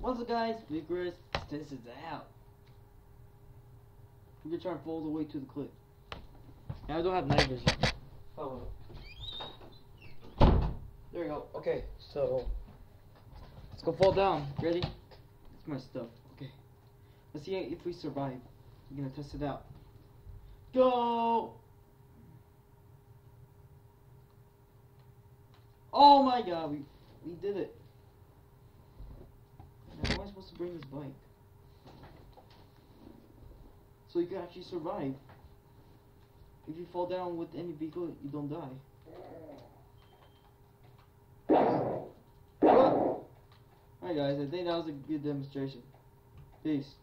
What's up, guys? Big Chris. This is out. We're gonna try and fall all the way to the cliff. Now I don't have night vision. Oh. There we go. Okay, so let's go fall down. Ready? That's my stuff. Okay. Let's see if we survive. We're gonna test it out. Go! Oh my god, we did it. Now, how am I supposed to bring this bike? So you can actually survive. If you fall down with any vehicle, you don't die. Alright guys, I think that was a good demonstration. Peace.